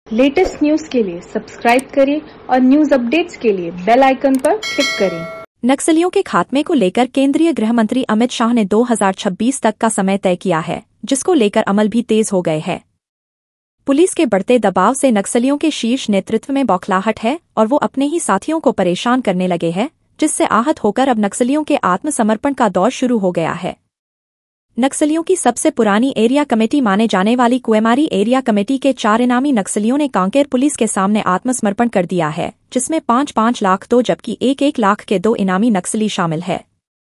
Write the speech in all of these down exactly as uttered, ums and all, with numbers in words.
Latest news के लिए subscribe करें और न्यूज अपडेट्स के लिए बेल आइकन पर क्लिक करें। नक्सलियों के खात्मे को लेकर केंद्रीय गृह मंत्री अमित शाह ने दो हज़ार छब्बीस तक का समय तय किया है, जिसको लेकर अमल भी तेज हो गए हैं। पुलिस के बढ़ते दबाव से नक्सलियों के शीर्ष नेतृत्व में बौखलाहट है और वो अपने ही साथियों को परेशान करने लगे हैं, जिससे आहत होकर अब नक्सलियों के आत्मसमर्पण का दौर शुरू हो गया है। नक्सलियों की सबसे पुरानी एरिया कमेटी माने जाने वाली कुएमारी एरिया कमेटी के चार इनामी नक्सलियों ने कांकेर पुलिस के सामने आत्मसमर्पण कर दिया है, जिसमें पाँच पाँच लाख तो जबकि एक एक लाख के दो इनामी नक्सली शामिल है।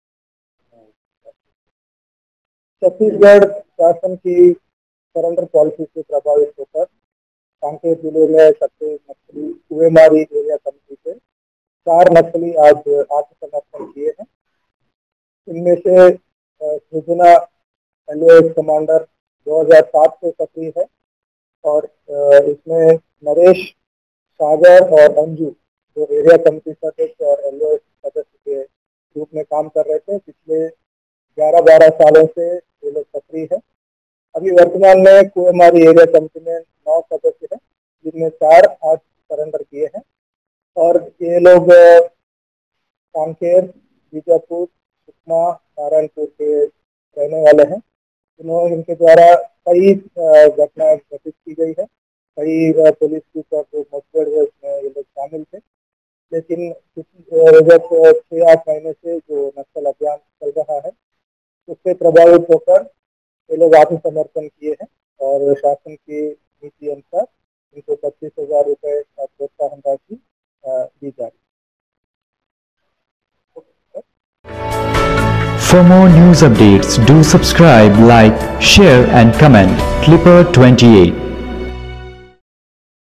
छत्तीसगढ़ शासन की सरेंडर पॉलिसी से प्रभावित होकर कांकेर जिले में सबसे नक्सली कुएमारी एरिया कमेटी से चार नक्सली आज आत्मसमर्पण किए हैं। इनमें से सृजना एलओएस कमांडर दो हज़ार सात से सक्रिय है और इसमें नरेश, सागर और अंजू जो एरिया कमेटी सदस्य और एलओएस सदस्य के रूप में काम कर रहे थे, पिछले ग्यारह बारह सालों से ये लोग सक्रिय है। अभी वर्तमान में कुएमारी एरिया कमेटी में नौ सदस्य हैं, जिनमें चार आज सरेंडर किए हैं और ये लोग कांकेर, बीजापुर, सुकमा, नारायणपुर के रहने वाले हैं। इन्होंने इनके द्वारा कई घटनाएं घटित की गई है, कई पुलिस के ऊपर जो मुठभेड़ है उसमें ये लोग शामिल थे। लेकिन विगत छः आठ महीने से जो नक्सल अभियान चल रहा है उससे प्रभावित होकर ये लोग आत्मसमर्पण किए हैं और शासन की नीति अनुसार इनको पच्चीस हजार रुपये प्रोत्साहन राशि दी जा रही है। For more news updates, do subscribe, like, share and comment. Clipper twenty-eight